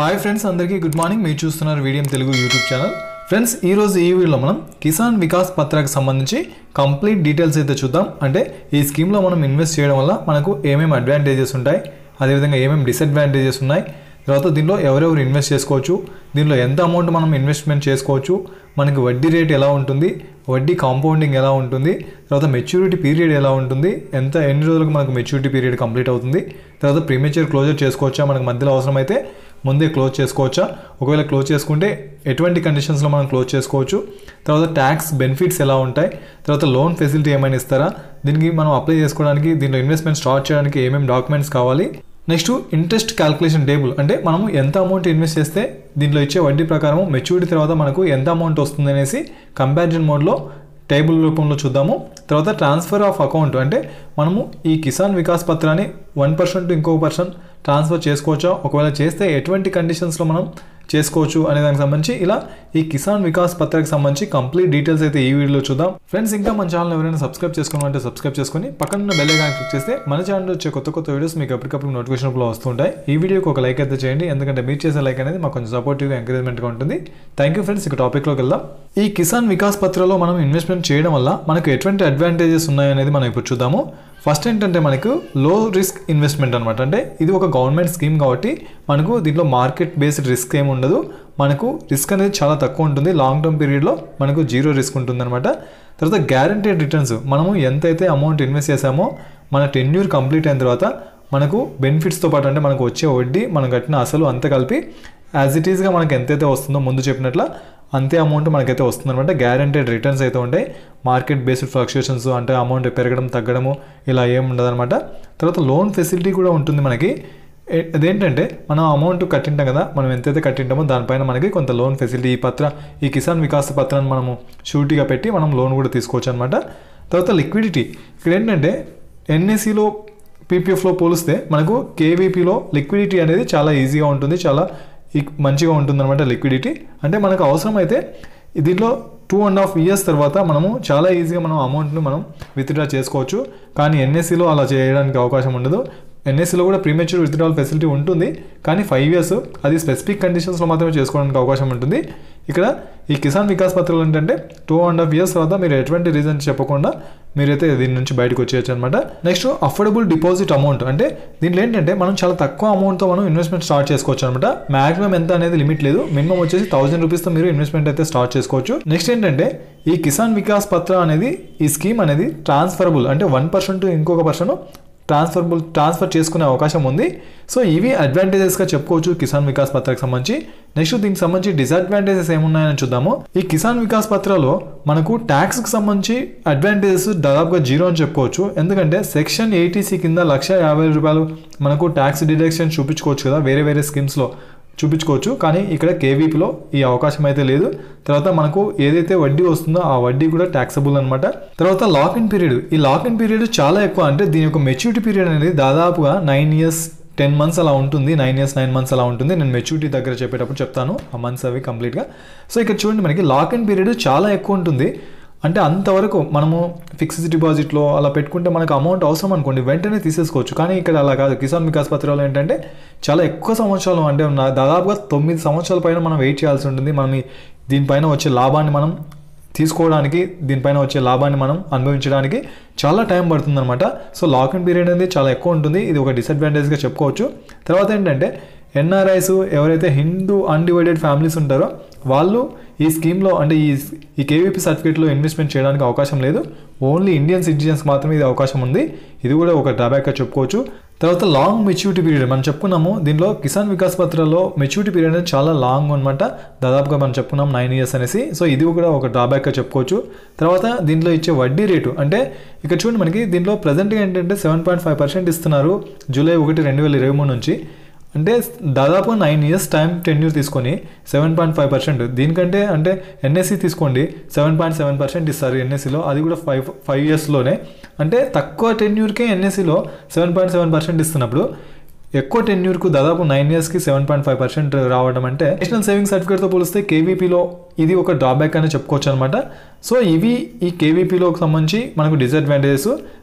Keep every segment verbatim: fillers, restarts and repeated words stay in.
Hi friends, అందరికీ good morning. మీరు చూస్తున్నారు వీడియం తెలుగు యూట్యూబ్ ఛానల్. ఫ్రెండ్స్, ఈరోజు ఈ వీడియోలో మనం కిసాన్ వికాస్ పత్రాకి సంబంధించి కంప్లీట్ డీటెయిల్స్ అయితే చూద్దాం. అంటే ఈ స్కీమ్లో మనం ఇన్వెస్ట్ చేయడం వల్ల మనకు ఏమేమి అడ్వాంటేజెస్ ఉంటాయి, అదేవిధంగా ఏమేమి డిసడ్వాంటేజెస్ ఉన్నాయి, తర్వాత దీనిలో ఎవరెవరు ఇన్వెస్ట్ చేసుకోవచ్చు, దీనిలో ఎంత అమౌంట్ మనం ఇన్వెస్ట్మెంట్ చేసుకోవచ్చు, మనకి వడ్డీ రేట్ ఎలా ఉంటుంది, వడ్డీ కాంపౌండింగ్ ఎలా ఉంటుంది, తర్వాత మెచ్యూరిటీ పీరియడ్ ఎలా ఉంటుంది, ఎంత ఎన్ని రోజులకు మనకు మెచ్యూరిటీ పీరియడ్ కంప్లీట్ అవుతుంది, తర్వాత ప్రీమేచర్ క్లోజర్ చేసుకోవచ్చా, మనకు మధ్యలో అవసరమైతే ముందే క్లోజ్ చేసుకోవచ్చా, ఒకవేళ క్లోజ్ చేసుకుంటే ఎటువంటి కండిషన్స్లో మనం క్లోజ్ చేసుకోవచ్చు, తర్వాత ట్యాక్స్ బెనిఫిట్స్ ఎలా ఉంటాయి, తర్వాత లోన్ ఫెసిలిటీ ఏమైనా ఇస్తారా, దీనికి మనం అప్లై చేసుకోవడానికి, దీనిలో ఇన్వెస్ట్మెంట్ స్టార్ట్ చేయడానికి ఏమేమి డాక్యుమెంట్స్ కావాలి, నెక్స్ట్ ఇంట్రెస్ట్ క్యాల్కులేషన్ టేబుల్, అంటే మనము ఎంత అమౌంట్ ఇన్వెస్ట్ చేస్తే దీంట్లో ఇచ్చే వడ్డీ ప్రకారం మెచ్యూరిటీ తర్వాత మనకు ఎంత అమౌంట్ వస్తుంది అనేసి కంపారిజన్ మోడ్లో టేబుల్ రూపంలో చూద్దాము. తర్వాత ట్రాన్స్ఫర్ ఆఫ్ అకౌంట్, అంటే మనము ఈ కిసాన్ వికాస్ పత్రాన్ని వన్ పర్సెంట్ ఇంకొక పర్సన్ ట్రాన్స్ఫర్ చేసుకోవచ్చా, ఒకవేళ చేస్తే ఎటువంటి కండిషన్స్లో మనం చేసుకోవచ్చు అనే దానికి సంబంధించి ఇలా ఈ కిసాన్ వికాస్ పత్రాకి సంబంధించి కంప్లీట్ డీటెయిల్స్ అయితే ఈ వీడియోలో చూద్దాం. ఫ్రెండ్స్, ఇంకా మన ఛానల్ ఎవరైనా సబ్స్క్రైబ్ చేసుకోవాలంటే సబ్స్క్రైబ్ చేసుకొని పక్కన ఉన్న బెల్ ఐకాన్ క్లిక్ చేస్తే మన ఛానల్ వచ్చే కొత్త కొత్త వీడియోస్ మీకు ఎప్పటికప్పుడు నోటిఫికేషన్ రూపంలో వస్తుంటాయి. ఈ వీడియోకి ఒక లైక్ అయితే చేయండి, ఎందుకంటే మీరు చేసే లైక్ అనేది మాకు కొంచెం సపోర్టివ్గా ఎంకరేజ్మెంట్గా ఉంటుంది. Thank you friends. ఇక టాపిక్లోకి వెళ్దాం. ఈ కిసాన్ వికాస్ పత్రలో మనం ఇన్వెస్ట్మెంట్ చేయడం వల్ల మనకు ఎటువంటి అడ్వాంటేజెస్ ఉన్నాయనేది మనం ఇప్పుడు చూద్దాము. ఫస్ట్ ఏంటంటే మనకు లో రిస్క్ ఇన్వెస్ట్మెంట్ అనమాట. అంటే ఇది ఒక గవర్నమెంట్ స్కీమ్ కాబట్టి మనకు దీంట్లో మార్కెట్ బేస్డ్ రిస్క్ ఏమి ఉండదు, మనకు రిస్క్ అనేది చాలా తక్కువ ఉంటుంది. లాంగ్ టర్మ్ పీరియడ్లో మనకు జీరో రిస్క్ ఉంటుంది అనమాట. తర్వాత గ్యారంటీడ్ రిటర్న్స్, మనము ఎంతైతే అమౌంట్ ఇన్వెస్ట్ చేసామో మన టెన్యూర్ కంప్లీట్ అయిన తర్వాత మనకు బెనిఫిట్స్తో పాటు, అంటే మనకు వచ్చే వడ్డీ, మనం కట్టిన అసలు అంతా కలిపి యాజ్ ఇట్ ఈస్గా మనకు ఎంతైతే వస్తుందో ముందు చెప్పినట్ల అంతే అమౌంట్ మనకైతే వస్తుందన్నమాట. గ్యారంటీడ్ రిటర్న్స్ అయితే ఉంటాయి. మార్కెట్ బేస్డ్ ఫ్లక్చుయేషన్స్, అంటే అమౌంట్ పెరగడం తగ్గడము ఇలా ఏమి ఉండదన్నమాట. తర్వాత లోన్ ఫెసిలిటీ కూడా ఉంటుంది మనకి. అదేంటంటే మనం అమౌంట్ కట్టింటాం కదా, మనం ఎంతైతే కట్టింటామో దానిపైన మనకి కొంత లోన్ ఫెసిలిటీ, ఈ పత్ర ఈ కిసాన్ వికాస్ పత్రాన్ని మనము షూరిటీగా పెట్టి మనం లోన్ కూడా తీసుకోవచ్చు అనమాట. తర్వాత లిక్విడిటీ, ఇక్కడ ఏంటంటే ఎన్ఎస్సిలో పీపీఎఫ్లో పోలిస్తే మనకు కేవీపీలో లిక్విడిటీ అనేది చాలా ఈజీగా ఉంటుంది, చాలా మంచిగా ఉంటుందన్నమాట. లిక్విడిటీ అంటే మనకు అవసరమైతే దీంట్లో టూ అండ్ హాఫ్ ఇయర్స్ తర్వాత మనము చాలా ఈజీగా మనం అమౌంట్ను మనం విత్డ్రా చేసుకోవచ్చు. కానీ ఎన్ఎస్సిలో అలా చేయడానికి అవకాశం ఉండదు. ఎన్ఎస్సిలో కూడా ప్రీమెచ్యూర్ విత్డ్రాల్ ఫెసిలిటీ ఉంటుంది, కానీ ఫైవ్ ఇయర్స్ అది స్పెసిఫిక్ కండిషన్స్లో మాత్రమే చేసుకోవడానికి అవకాశం ఉంటుంది. ఇక్కడ ఈ కిసాన్ వికాస్ పత్రాలు ఏంటంటే టూ అండ్ హాఫ్ ఇయర్స్ తర్వాత మీరు ఎటువంటి రీజన్ చెప్పకుండా మీరైతే దీని నుంచి బయటకు వచ్చేయచ్చు అనమాట. నెక్స్ట్ అఫోర్డబుల్ డిపాజిట్ అమౌంట్, అంటే దీంట్లో ఏంటంటే మనం చాలా తక్కువ అమౌంట్తో మనం ఇన్వెస్ట్మెంట్ స్టార్ట్ చేసుకోవచ్చు అనమాట. మాక్సిమం ఎంత అనేది లిమిట్ లేదు, మినిమం వచ్చేసి థౌసండ్ రూపీస్తో మీరు ఇన్వెస్ట్మెంట్ అయితే స్టార్ట్ చేసుకోవచ్చు. నెక్స్ట్ ఏంటంటే ఈ కిసాన్ వికాస్ పత్ర అనేది, ఈ స్కీమ్ అనేది ట్రాన్స్ఫరబుల్, అంటే వన్ పర్సెంట్ ఇంకొక పర్సన్ ట్రాన్స్ఫర్బుల్ ట్రాన్స్ఫర్ చేసుకునే అవకాశం ఉంది. సో ఇవి అడ్వాంటేజెస్గా చెప్పుకోవచ్చు కిసాన్ వికాస్ పత్రకు సంబంధించి. నెక్స్ట్ దీనికి సంబంధించి డిసడ్వాంటేజెస్ ఏమున్నాయని చూద్దాము. ఈ కిసాన్ వికాస్ పత్రలో మనకు ట్యాక్స్కి సంబంధించి అడ్వాంటేజెస్ దాదాపుగా జీరో అని చెప్పుకోవచ్చు. ఎందుకంటే సెక్షన్ ఎయిటీసీ కింద లక్ష యాభై రూపాయలు మనకు ట్యాక్స్ డిడక్షన్ చూపించుకోవచ్చు కదా, వేరే వేరే స్కీమ్స్లో చూపించుకోవచ్చు, కానీ ఇక్కడ కేవీపీలో ఈ అవకాశం అయితే లేదు. తర్వాత మనకు ఏదైతే వడ్డీ వస్తుందో ఆ వడ్డీ కూడా ట్యాక్సబుల్ అనమాట. తర్వాత లాక్ ఇన్ పీరియడ్, ఈ లాక్ ఇన్ పీరియడ్ చాలా ఎక్కువ, అంటే దీని యొక్క మెచ్యూరిటీ పీరియడ్ అనేది దాదాపుగా నైన్ ఇయర్స్ టెన్ మంత్స్ అలా ఉంటుంది, నైన్ ఇయర్స్ నైన్ మంత్స్ అలా ఉంటుంది. నేను మెచ్యూరిటీ దగ్గర చెప్పేటప్పుడు చెప్తాను ఆ మంత్స్ అవి కంప్లీట్గా. సో ఇక్కడ చూడండి, మనకి లాక్ ఇన్ పీరియడ్ చాలా ఎక్కువ ఉంటుంది. అంటే అంతవరకు మనము ఫిక్స్డ్ డిపాజిట్లో అలా పెట్టుకుంటే మనకు అమౌంట్ అవసరం అనుకోండి వెంటనే తీసేసుకోవచ్చు, కానీ ఇక్కడ అలా కాదు. కిసాన్ వికాస్ పత్రాలు ఏంటంటే చాలా ఎక్కువ సంవత్సరాలు, అంటే దాదాపుగా తొమ్మిది సంవత్సరాల పైన మనం వెయిట్ చేయాల్సి ఉంటుంది. మనం దీనిపైన వచ్చే లాభాన్ని మనం తీసుకోవడానికి, దీనిపైన వచ్చే లాభాన్ని మనం అనుభవించడానికి చాలా టైం పడుతుందన్నమాట. సో లాక్ ఇన్ పీరియడ్ అనేది చాలా ఎక్కువ ఉంటుంది, ఇది ఒక డిసడ్వాంటేజ్గా చెప్పుకోవచ్చు. తర్వాత ఏంటంటే ఎన్ఆర్ఐస్, ఎవరైతే హిందూ అన్డివైడెడ్ ఫ్యామిలీస్ ఉంటారో వాళ్ళు ఈ స్కీమ్లో, అంటే ఈ ఈ కేవీపీ సర్టిఫికేట్లో ఇన్వెస్ట్మెంట్ చేయడానికి అవకాశం లేదు. ఓన్లీ ఇండియన్ సిటిజన్స్ మాత్రమే ఇది అవకాశం ఉంది. ఇది కూడా ఒక డ్రాబ్యాక్గా చెప్పుకోవచ్చు. తర్వాత లాంగ్ మెచ్యూరిటీ పీరియడ్ మనం చెప్పుకున్నాము. దీనిలో కిసాన్ వికాస్ పత్రలో మెచ్యూరిటీ పీరియడ్ అనేది చాలా లాంగ్ అనమాట, దాదాపుగా మనం చెప్పుకున్నాం నైన్ ఇయర్స్ అనేసి. సో ఇది కూడా ఒక డ్రాబ్యాక్గా చెప్పుకోవచ్చు. తర్వాత దీంట్లో ఇచ్చే వడ్డీ రేటు, అంటే ఇక్కడ చూడండి మనకి దీంట్లో ప్రజెంట్గా ఏంటంటే సెవెన్ పాయింట్ ఫైవ్ పర్సెంట్ ఇస్తున్నారు జూలై ఒకటి రెండు వేల ఇరవై మూడు నుంచి. అంటే దాదాపు నైన్ ఇయర్స్ టైం టెన్యూర్ తీసుకొని సెవెన్ పాయింట్ ఫైవ్ పర్సెంట్ దీనికంటే, అంటే ఎన్ఎస్సి తీసుకోండి సెవెన్ పాయింట్ సెవెన్ పర్సెంట్ ఇస్తారు ఎన్ఎస్సిలో, అది కూడా ఫైవ్ ఫైవ్ ఇయర్స్లోనే. అంటే తక్కువ టెన్యూర్కే ఎన్ఎస్సిలో సెవెన్ పాయింట్ సెవెన్ పర్సెంట్ ఇస్తున్నప్పుడు ఎక్కువ టెన్యూర్కు దాదాపు నైన్ ఇయర్స్కి సెవెన్ పాయింట్ ఫైవ్ పర్సెంట్ రావడం అంటే నేషనల్ సేవింగ్ సర్టిఫికేట్తో పోలిస్తే కేవీపీలో ఇది ఒక డ్రాబ్యాక్ అని చెప్పుకోవచ్చు అనమాట. సో ఇవి ఈ కేవీపీలోకి సంబంధించి మనకు డిసడ్వాంటేజెస్.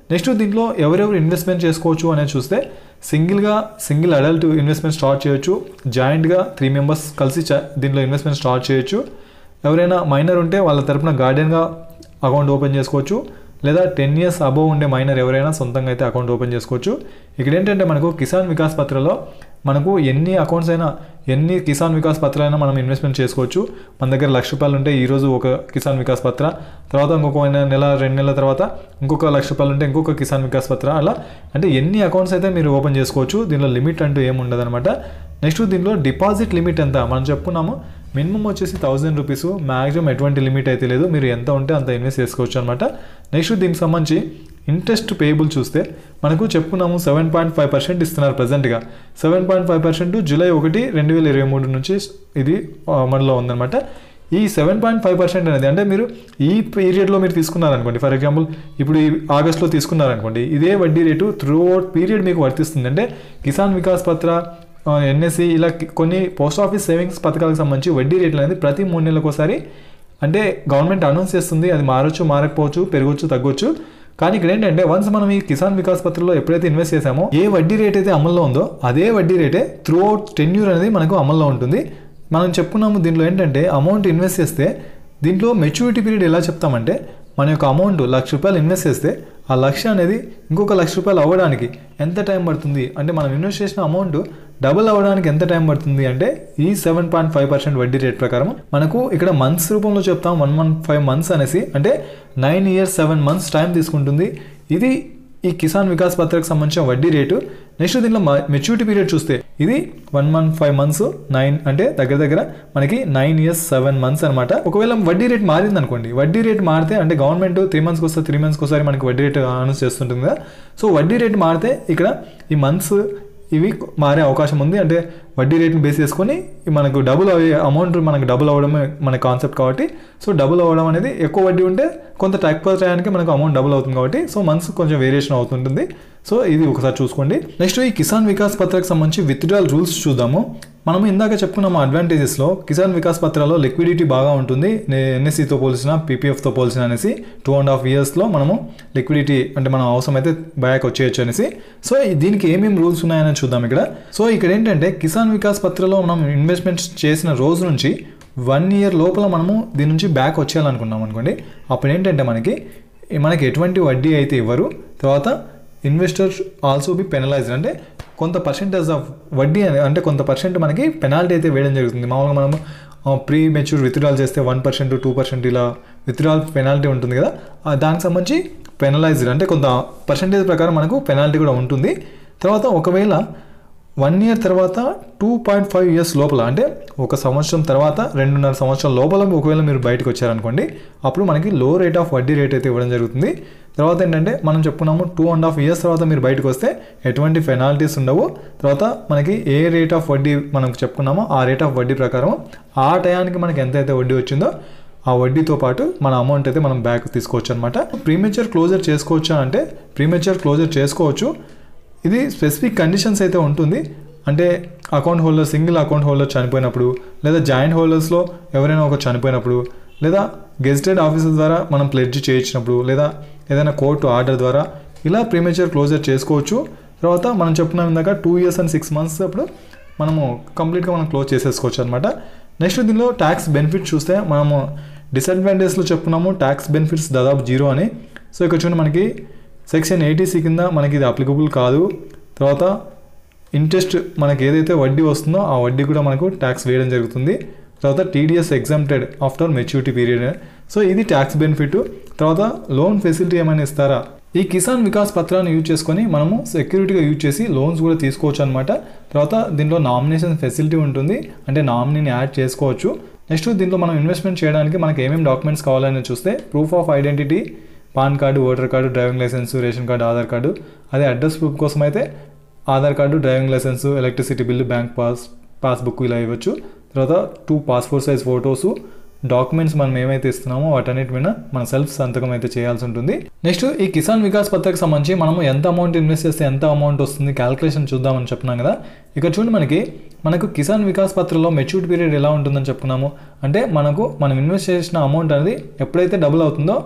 నెక్స్ట్ దీంట్లో ఎవరెవరు ఇన్వెస్ట్మెంట్ చేసుకోవచ్చు అనేది చూస్తే సింగిల్గా సింగిల్ అడల్ట్ ఇన్వెస్ట్మెంట్ స్టార్ట్ చేయొచ్చు, జాయింట్గా త్రీ మెంబర్స్ కలిసి దీంట్లో ఇన్వెస్ట్మెంట్ స్టార్ట్ చేయొచ్చు, ఎవరైనా మైనర్ ఉంటే వాళ్ళ తరపున గార్డియన్గా అకౌంట్ ఓపెన్ చేసుకోవచ్చు, లేదా టెన్ ఇయర్స్ అబోవ్ ఉండే మైనర్ ఎవరైనా సొంతంగా అయితే అకౌంట్ ఓపెన్ చేసుకోవచ్చు. ఇక్కడ ఏంటంటే మనకు కిసాన్ వికాస్ పత్రలో మనకు ఎన్ని అకౌంట్స్ అయినా ఎన్ని కిసాన్ వికాస్ పత్రాలు అయినా మనం ఇన్వెస్ట్మెంట్ చేసుకోవచ్చు. మన దగ్గర లక్ష రూపాయలు ఉంటే ఈరోజు ఒక కిసాన్ వికాస్ పత్ర, తర్వాత ఇంకొక నెల రెండు నెలల తర్వాత ఇంకొక లక్ష రూపాయలు ఉంటే ఇంకొక కిసాన్ వికాస్ పత్ర, అలా అంటే ఎన్ని అకౌంట్స్ అయితే మీరు ఓపెన్ చేసుకోవచ్చు. దీనిలో లిమిట్ అంటూ ఏమి ఉండదు అనమాట. నెక్స్ట్ దీనిలో డిపాజిట్ లిమిట్ ఎంత మనం చెప్పుకున్నాము, మినిమం వచ్చేసి థౌసండ్ రూపీస్, మ్యాక్సిమం ఎటువంటి లిమిట్ అయితే లేదు, మీరు ఎంత ఉంటే అంత ఇన్వెస్ట్ చేసుకోవచ్చు అనమాట. నెక్స్ట్ దీనికి సంబంధించి ఇంట్రెస్ట్ పేయబుల్ చూస్తే మనకు చెప్పుకున్నాము సెవెన్ పాయింట్ ఫైవ్ పర్సెంట్ ఇస్తున్నారు ప్రజెంట్గా. Seven point five percent July ఒకటి రెండు వేల ఇరవై మూడు నుంచి ఇది అమలులో ఉందన్నమాట. ఈ సెవెన్ పాయింట్ ఫైవ్ పర్సెంట్ అనేది అంటే మీరు ఈ పీరియడ్లో మీరు తీసుకున్నారనుకోండి, ఫర్ ఎగ్జాంపుల్ ఇప్పుడు ఈ ఆగస్ట్లో తీసుకున్నారనుకోండి, ఇదే వడ్డీ రేటు త్రూ అవుట్ పీరియడ్ మీకు వర్తిస్తుంది. అంటే కిసాన్ వికాస్ పత్ర, ఎన్ఎస్సి ఇలా కొన్ని పోస్ట్ ఆఫీస్ సేవింగ్స్ పథకాలకు సంబంధించి వడ్డీ రేట్లు అనేది ప్రతి మూడు నెలలకు ఒకసారి అంటే గవర్నమెంట్ అనౌన్స్ చేస్తుంది. అది మారచ్చు, మారకపోవచ్చు, పెరగవచ్చు, తగ్గొచ్చు. కానీ ఇక్కడ ఏంటంటే వన్స్ మనం ఈ కిసాన్ వికాస్ పత్రలో ఎప్పుడైతే ఇన్వెస్ట్ చేసామో ఏ వడ్డీ రేట్ అయితే అమల్లో ఉందో అదే వడ్డీ రేటే త్రూ అవుట్ టెన్యూర్ అనేది మనకు అమల్లో ఉంటుంది. మనం చెప్పుకున్నాము దీంట్లో ఏంటంటే అమౌంట్ ఇన్వెస్ట్ చేస్తే దీంట్లో మెచ్యూరిటీ పీరియడ్ ఎలా చెప్తామంటే మన యొక్క అమౌంట్ లక్ష రూపాయలు ఇన్వెస్ట్ చేస్తే ఆ లక్ష అనేది ఇంకొక లక్ష రూపాయలు అవ్వడానికి ఎంత టైం పడుతుంది అంటే మనం ఇన్వెస్ట్ చేసిన అమౌంట్ డబుల్ అవ్వడానికి ఎంత టైం పడుతుంది అంటే ఈ సెవెన్ పాయింట్ ఫైవ్ పర్సెంట్ వడ్డీ రేట్ ప్రకారం మనకు ఇక్కడ మంత్స్ రూపంలో చెప్తాం. వన్ వన్ ఫైవ్ మంత్స్ అనేసి అంటే nine years seven months time తీసుకుంటుంది. ఇది ఈ కిసాన్ వికాస్ పత్రకు సంబంధించిన వడ్డీ రేటు. నెక్స్ట్ దీనిలో మెచ్యూరిటీ పీరియడ్ చూస్తే ఇది one one five months nine అంటే దగ్గర దగ్గర మనకి నైన్ ఇయర్స్ సెవెన్ మంత్స్ అనమాట. ఒకవేళ వడ్డీ రేట్ మారింది అనుకోండి, వడ్డీ రేట్ మారితే అంటే గవర్నమెంట్ త్రీ మంత్స్కి వస్తే త్రీ మంత్స్కి ఒకసారి మనకి వడ్డీ రేట్ అనౌన్స్ చేస్తుంటుంది కదా. సో వడ్డీ రేట్ మారితే ఇక్కడ ఈ మంత్స్ ఇవి మారే అవకాశం ఉంది. అంటే వడ్డీ రేట్ని బేస్ చేసుకొని మనకు డబుల్ అయ్యే అమౌంట్ మనకు డబుల్ అవ్వడమే మన కాన్సెప్ట్ కాబట్టి, సో డబుల్ అవ్వడం అనేది ఎక్కువ వడ్డీ ఉంటే కొంత తక్కువ టయానికి మనకు అమౌంట్ డబుల్ అవుతుంది కాబట్టి సో మంత్స్ కొంచెం వేరియేషన్ అవుతుంటుంది. సో ఇది ఒకసారి చూసుకోండి. నెక్స్ట్ ఈ కిసాన్ వికాస్ పత్రకు సంబంధించి విత్డ్రాల్ రూల్స్ చూద్దాము. మనం ఇందాక చెప్పుకున్నాము అడ్వాంటేజెస్లో కిసాన్ వికాస్ పత్రాలో లిక్విడిటీ బాగా ఉంటుంది ఎన్ఎస్సితో పోల్చిన పీపీఎఫ్తో పోల్చిన అనేసి టూ అండ్ హాఫ్ ఇయర్స్లో మనము లిక్విడిటీ అంటే మనం అవసరం అయితే బ్యాక్ వచ్చేయచ్చు అనేసి. సో దీనికి ఏమేమి రూల్స్ ఉన్నాయని చూద్దాం ఇక్కడ. సో ఇక్కడ ఏంటంటే కిసాన్ వికాస్ పత్రలో మనం ఇన్వెస్ట్మెంట్ చేసిన రోజు నుంచి వన్ ఇయర్ లోపల మనము దీని నుంచి బ్యాక్ వచ్చేయాలనుకున్నాం అనుకోండి, అప్పుడు ఏంటంటే మనకి మనకి ఎటువంటి వడ్డీ అయితే ఇవ్వరు. తర్వాత ఇన్వెస్టర్స్ ఆల్సో బి పెనలైజ్డ్ అంటే కొంత పర్సెంటేజ్ ఆఫ్ వడ్డీ అంటే కొంత పర్సెంట్ మనకి పెనాల్టీ అయితే వేయడం జరుగుతుంది. మామూలుగా మనము ప్రీ మెచ్యూర్ విత్డ్రాల్ చేస్తే వన్ పర్సెంట్ టూ పర్సెంట్ ఇలా విత్డ్రాల్ పెనాల్టీ ఉంటుంది కదా, దానికి సంబంధించి పెనలైజ్డ్ అంటే కొంత పర్సెంటేజ్ ప్రకారం మనకు పెనాల్టీ కూడా ఉంటుంది. తర్వాత ఒకవేళ వన్ ఇయర్ తర్వాత టూ పాయింట్ ఫైవ్ ఇయర్స్ లోపల అంటే ఒక సంవత్సరం తర్వాత రెండున్నర సంవత్సరం లోపల ఒకవేళ మీరు బయటకు వచ్చారనుకోండి, అప్పుడు మనకి లో రేట్ ఆఫ్ వడ్డీ రేట్ అయితే ఇవ్వడం జరుగుతుంది. తర్వాత ఏంటంటే మనం చెప్పుకున్నాము టూ అండ్ హాఫ్ ఇయర్స్ తర్వాత మీరు బయటకు వస్తే ఎటువంటి పెనాల్టీస్ ఉండవు. తర్వాత మనకి ఏ రేట్ ఆఫ్ వడ్డీ మనం చెప్పుకున్నామో ఆ రేట్ ఆఫ్ వడ్డీ ప్రకారం ఆ టయానికి మనకి ఎంతైతే వడ్డీ వచ్చిందో ఆ వడ్డీతో పాటు మన అమౌంట్ అయితే మనం బ్యాక్ తీసుకోవచ్చు అనమాట. ప్రీమెచ్యూర్ క్లోజర్ చేసుకోవచ్చా అంటే ప్రీమెచ్యూర్ క్లోజర్ చేసుకోవచ్చు. ఇది స్పెసిఫిక్ కండిషన్స్ అయితే ఉంటుంది. అంటే account holder single account holder చనిపోయినప్పుడు, లేదా జాయింట్ హోల్డర్స్లో ఎవరైనా ఒక చనిపోయినప్పుడు, లేదా గెజిటెడ్ ఆఫీసర్ ద్వారా మనం ప్లెడ్జ్ చేయించినప్పుడు, లేదా ఏదైనా కోర్టు ఆర్డర్ ద్వారా ఇలా ప్రీమెచ్యూర్ క్లోజర్ చేసుకోవచ్చు. తర్వాత మనం చెప్పుకున్నాం ఇందాక two years and six months అప్పుడు మనము కంప్లీట్గా మనం క్లోజ్ చేసేసుకోవచ్చు అనమాట. నెక్స్ట్ దీనిలో ట్యాక్స్ బెనిఫిట్స్ చూస్తే మనము డిసడ్వాంటేజ్లో చెప్పుకున్నాము ట్యాక్స్ బెనిఫిట్స్ దాదాపు జీరో అని. సో ఇక్కడ చూడండి మనకి సెక్షన్ ఎయిటీసీ కింద మనకి ఇది అప్లికబుల్ కాదు. తర్వాత ఇంట్రెస్ట్ మనకి ఏదైతే వడ్డీ వస్తుందో ఆ వడ్డీ కూడా మనకు ట్యాక్స్ వేయడం జరుగుతుంది. తర్వాత TDS exempted after maturity period. So ఇది ట్యాక్స్ బెనిఫిట్. తర్వాత లోన్ ఫెసిలిటీ ఏమైనా ఇస్తారా, ఈ కిసాన్ వికాస్ పత్రాన్ని యూజ్ చేసుకొని మనము సెక్యూరిటీగా యూజ్ చేసి లోన్స్ కూడా తీసుకోవచ్చు అనమాట. తర్వాత దీంట్లో నామినేషన్ ఫెసిలిటీ ఉంటుంది, అంటే నామినీని యాడ్ చేసుకోవచ్చు. నెక్స్ట్ దీంట్లో మనం ఇన్వెస్ట్మెంట్ చేయడానికి మనకి ఏమేమి డాక్యుమెంట్స్ కావాలని చూస్తే proof of identity, PAN card, voter card, driving licence, ration card, Aadhaar card. అదే అడ్రస్ ప్రూఫ్ కోసం అయితే Aadhaar card, driving licence, electricity bill, bank pass passbook ఇలా ఇవ్వచ్చు. తర్వాత two passport size photos, documents మనం ఏమైతే ఇస్తున్నామో వాటన్నిటి మీద మన సెల్ఫ్ సంతకం అయితే చేయాల్సి ఉంటుంది. నెక్స్ట్ ఈ కిసాన్ వికాస్ పత్రకు సంబంధించి మనము ఎంత అమౌంట్ ఇన్వెస్ట్ చేస్తే ఎంత అమౌంట్ వస్తుంది క్యాల్కులేషన్ చూద్దామని చెప్పున్నాం కదా. ఇక్కడ చూడండి మనకి మనకు కిసాన్ వికాస్ పత్రలో మెచ్యూరిటీ పీరియడ్ ఎలా ఉంటుందని చెప్పుకున్నాము. అంటే మనకు మనం ఇన్వెస్ట్ చేసిన అమౌంట్ అనేది ఎప్పుడైతే డబుల్ అవుతుందో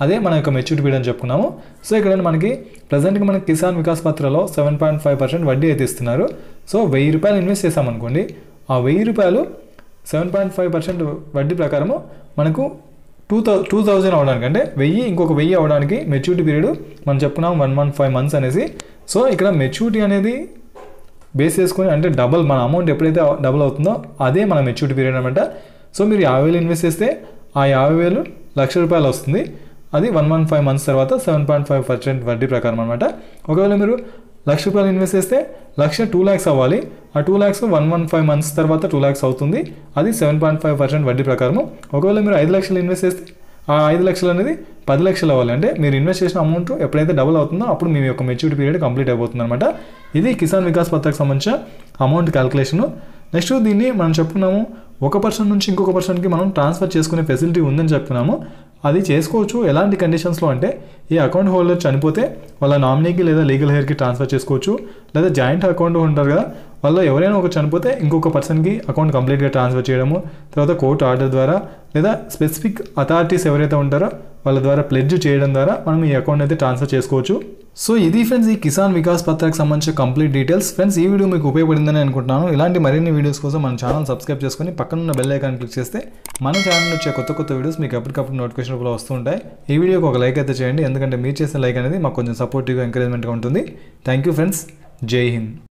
అదే మన యొక్క మెచ్యూరిటీ పీరియడ్ అని చెప్పుకున్నాము. సో ఇక్కడ మనకి ప్రజెంట్గా మనకి కిసాన్ వికాస్ పత్రలో సెవెన్ పాయింట్ ఫైవ్ పర్సెంట్ వడ్డీ అయితే ఇస్తున్నారు. సో వెయ్యి రూపాయలు ఇన్వెస్ట్ చేసామనుకోండి, ఆ వెయ్యి రూపాయలు సెవెన్ పాయింట్ ఫైవ్ పర్సెంట్ వడ్డీ ప్రకారము మనకు టూ థౌ టూ థౌజండ్ అవడానికి, అంటే వెయ్యి ఇంకొక వెయ్యి అవడానికి మెచ్యూరిటీ పీరియడ్ మనం చెప్పుకున్నాం వన్ మంత్ ఫైవ్ మంత్స్ అనేసి. సో ఇక్కడ మెచ్యూరిటీ అనేది బేస్ చేసుకొని, అంటే డబల్ మన అమౌంట్ ఎప్పుడైతే డబుల్ అవుతుందో అదే మన మెచ్యూరిటీ పీరియడ్ అనమాట. సో మీరు యాభై వేలు ఇన్వెస్ట్ చేస్తే ఆ యాభై వేలు లక్ష రూపాయలు వస్తుంది. అది వన్ మంత్ ఫైవ్ మంత్స్ తర్వాత సెవెన్ పాయింట్ ఫైవ్ పర్సెంట్ వడ్డీ ప్రకారం అనమాట. ఒకవేళ మీరు లక్ష రూపాయలు ఇన్వెస్ట్ చేస్తే లక్ష టూ ల్యాక్స్ అవ్వాలి. ఆ two lakhs one one five months తర్వాత టూ ల్యాక్స్ అవుతుంది. అది సెవెన్ పాయింట్ ఫైవ్ పర్సెంట్ వడ్డీ ప్రకారం. ఒకవేళ మీరు ఐదు లక్షలు ఇన్వెస్ట్ చేస్తే ఆ ఐదు లక్షలు అనేది పది లక్షలు అవ్వాలి. అంటే మీరు ఇన్వెస్ట్ చేసిన అమౌంట్ ఎప్పుడైతే డబుల్ అవుతుందో అప్పుడు మీ యొక్క మెచ్యూరిటీ పీరియడ్ కంప్లీట్ అయిపోతుంది అనమాట. ఇది కిసాన్ వికాస్ పత్రకు సంబంధించిన అమౌంట్ క్యాల్కులేషను. నెక్స్ట్ దీన్ని మనం చెప్పుకున్నాము, ఒక పర్సన్ నుంచి ఇంకొక పర్సన్కి మనం ట్రాన్స్ఫర్ చేసుకునే ఫెసిలిటీ ఉందని చెప్పుకున్నాము. అది చేసుకోవచ్చు. ఎలాంటి కండిషన్స్లో అంటే ఈ అకౌంట్ హోల్డర్ చనిపోతే వాళ్ళ నామినీకి లేదా లీగల్ హెయిర్కి ట్రాన్స్ఫర్ చేసుకోవచ్చు. లేదా జాయింట్ అకౌంట్ ఉంటారు కదా, వాళ్ళు ఎవరైనా ఒక చనిపోతే ఇంకొక పర్సన్కి అకౌంట్ కంప్లీట్గా ట్రాన్స్ఫర్ చేయడము, తర్వాత కోర్టు ఆర్డర్ ద్వారా లేదా స్పెసిఫిక్ అథారిటీస్ ఎవరైతే ఉంటారో వాళ్ళ ద్వారా ప్లెడ్జ్ చేయడం ద్వారా మనం ఈ అకౌంట్ అయితే ట్రాన్స్ఫర్ చేసుకోవచ్చు. సో ఇది ఫ్రెండ్స్ ఈ కిసాన్ వికాస్ పత్రకు సంబంధించిన కంప్లీట్ డీటెయిల్స్. ఫ్రెండ్స్ ఈ వీడియో మీకు ఉపయోగపడిందని అనుకుంటున్నాను. ఇలాంటి మరిన్ని వీడియోస్ కోసం మన ఛానల్ సబ్స్క్రైబ్ చేసుకొని పక్కనున్న బెల్ ఐకాన్ క్లిక్ చేస్తే మన ఛానల్ వచ్చే కొత్త కొత్త వీడియోస్ మీకు ఎప్పటికప్పుడు నోటిఫికేషన్ రూపంలో వస్తూ ఉంటాయి. ఈ వీడియోకి ఒక లైక్ అయితే చేయండి, ఎందుకంటే మీరు చేసే లైక్ అనేది మాకు కొంచెం సపోర్టివ్గా ఎంకరేజ్మెంట్గా ఉంటుంది. Thank you friends. జై హింద్.